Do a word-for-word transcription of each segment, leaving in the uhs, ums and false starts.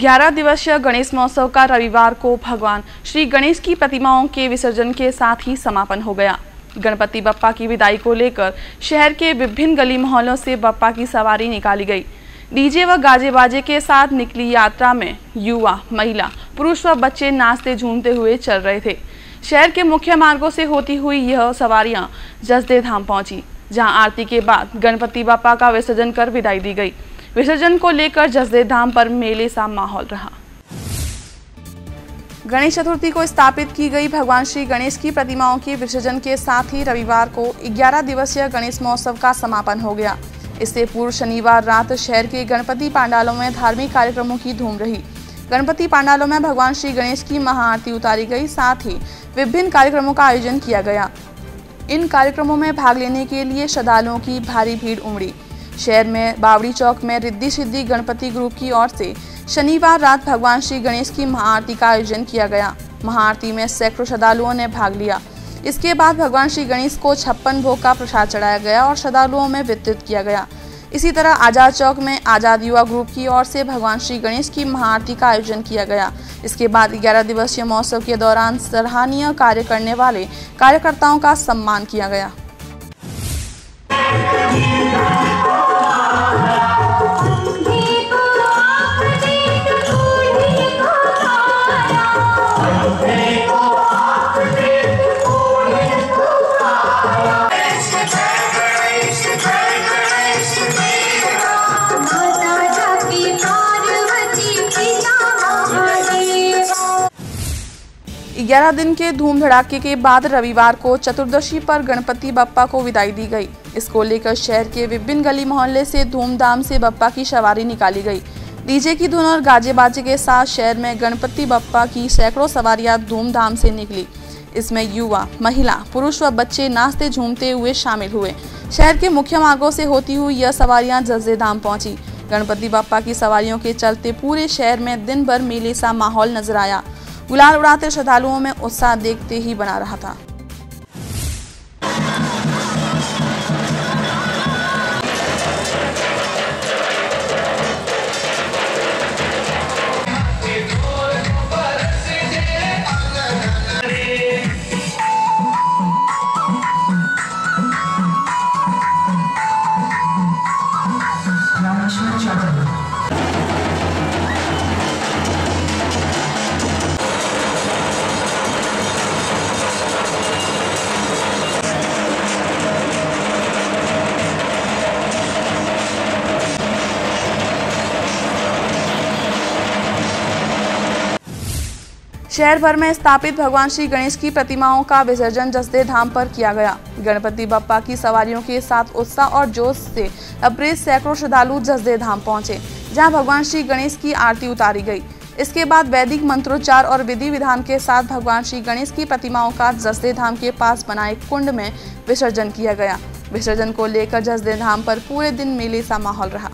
ग्यारह दिवसीय गणेश महोत्सव का रविवार को भगवान श्री गणेश की प्रतिमाओं के विसर्जन के साथ ही समापन हो गया। गणपति बप्पा की विदाई को लेकर शहर के विभिन्न गली मोहल्लों से बप्पा की सवारी निकाली गई। डीजे व गाजे बाजे के साथ निकली यात्रा में युवा, महिला, पुरुष व बच्चे नाचते झूमते हुए चल रहे थे। शहर के मुख्य मार्गों से होती हुई यह सवारियां जसदेव धाम पहुंची, जहां आरती के बाद गणपति बप्पा का विसर्जन कर विदाई दी गई। विसर्जन को लेकर जसदेव धाम पर मेले सा माहौल रहा। गणेश चतुर्थी को स्थापित की गई भगवान श्री गणेश की प्रतिमाओं के विसर्जन के साथ ही रविवार को ग्यारह दिवसीय गणेश महोत्सव का समापन हो गया। इससे पूर्व शनिवार रात शहर के गणपति पांडालों में धार्मिक कार्यक्रमों की धूम रही। गणपति पांडालों में भगवान श्री गणेश की महाआरती उतारी गई, साथ ही विभिन्न कार्यक्रमों का आयोजन किया गया। इन कार्यक्रमों में भाग लेने के लिए श्रद्धालुओं की भारी भीड़ उमड़ी। शहर में बावड़ी चौक में रिद्धि सिद्धि गणपति ग्रुप की ओर से शनिवार रात भगवान श्री गणेश की महाआरती का आयोजन किया गया। महाआरती में सैकड़ों श्रद्धालुओं ने भाग लिया। इसके बाद भगवान श्री गणेश को छप्पन भोग का प्रसाद चढ़ाया गया और श्रद्धालुओं में वितरित किया गया। इसी तरह आजाद चौक में आजाद युवा ग्रुप की ओर से भगवान श्री गणेश की महाआरती का आयोजन किया गया। इसके बाद ग्यारह दिवसीय महोत्सव के दौरान सराहनीय कार्य करने वाले कार्यकर्ताओं का सम्मान किया गया। ग्यारह दिन के धूम धड़ाके के बाद रविवार को चतुर्दशी पर गणपति बप्पा को विदाई दी गई। इसको लेकर शहर के विभिन्न गली मोहल्ले से धूमधाम से बप्पा की सवारी निकाली गई। डीजे की धुन और गाजे बाजे के साथ शहर में गणपति बप्पा की सैकड़ों सवारियां धूमधाम से निकली। इसमें युवा, महिला, पुरुष व बच्चे नाचते झूमते हुए शामिल हुए। शहर के मुख्य मार्गों से होती हुई यह सवारियां जसदेव धाम पहुंची। गणपति बप्पा की सवारियों के चलते पूरे शहर में दिन भर मेले सा माहौल नजर आया। गुलाल उड़ाते श्रद्धालुओं में उत्साह देखते ही बना रहा था। शहर भर में स्थापित भगवान श्री गणेश की प्रतिमाओं का विसर्जन जसदेव धाम पर किया गया। गणपति बप्पा की सवारियों के साथ उत्साह और जोश से लबरेज सैकड़ों श्रद्धालु जसदेव धाम पहुंचे, जहां भगवान श्री गणेश की आरती उतारी गई। इसके बाद वैदिक मंत्रोच्चार और विधि विधान के साथ भगवान श्री गणेश की प्रतिमाओं का जसदेव धाम के पास बनाए कुंड में विसर्जन किया गया। विसर्जन को लेकर जसदेव धाम पर पूरे दिन मेले सा माहौल रहा।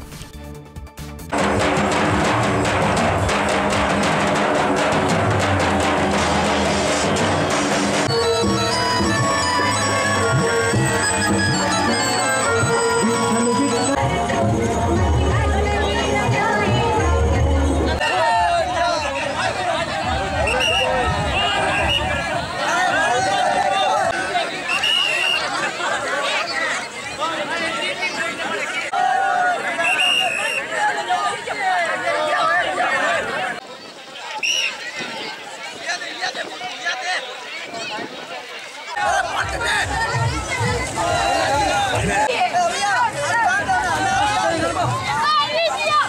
Come on,